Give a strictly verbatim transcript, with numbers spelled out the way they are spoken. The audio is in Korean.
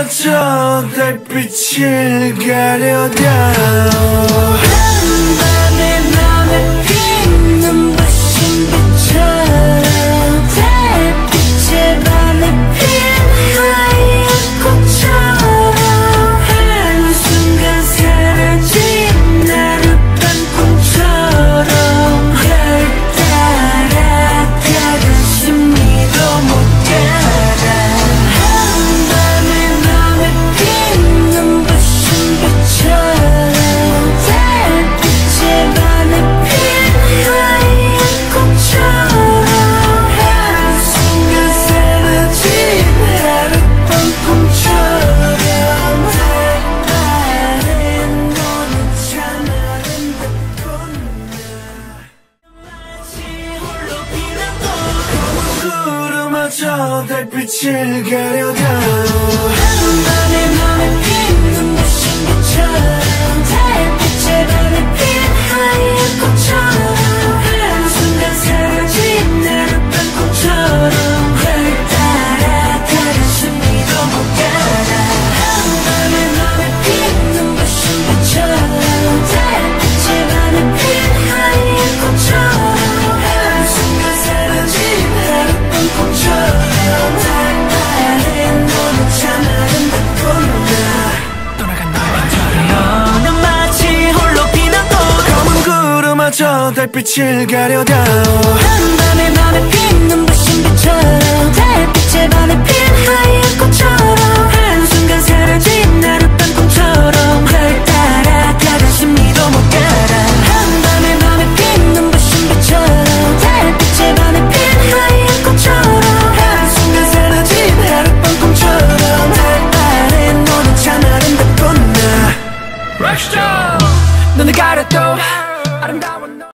구름마저 달빛을 가려다 한밤에 맘에 피는 부신 빛처럼 달빛에 반해 핀 하얀 꽃처럼 한순간 사라진 나룻밤 꿈처럼 별 따라가다 숨이도 못 가라 한밤에 맘에 피는 부신 빛처럼 달빛에 반해 핀 하얀 꽃처럼 한순간 사라진 하룻밤 꿈처럼 달달해 너는 참 아름답구나 마치 홀로 피는 구름마저 달빛을 가려다 한밤에 맘에 피는 부신 빛처럼 달빛에 반해 핀 하얀 꽃처럼 한순간 사라진 하룻밤 꿈처럼 별 따라가다 숨이도 못 가라 한밤에 맘에 피는 부신 빛처럼 달빛에 반해 핀 하얀 꽃처럼 한순간 사라진 하룻밤 꿈처럼 달달해 너는 참 아름답구나 떠나간 너의 넌 마치 홀로 피는 꽃 검은 구름마저 달빛을 가려다 한밤에 맘에 피는 부신 빛처럼 달빛에 반해 핀 하얀 꽃처럼 한순간 사라진 하룻밤 꿈처럼 별 따라가다 숨이도 못 가라 한밤에 맘에 피는 부신 빛처럼 달빛에 반해 핀 하얀 꽃처럼 한순간 사라진 하룻밤 꿈처럼 달달해 너는 참 아름답구나 락스타 눈을 가려도 아름다워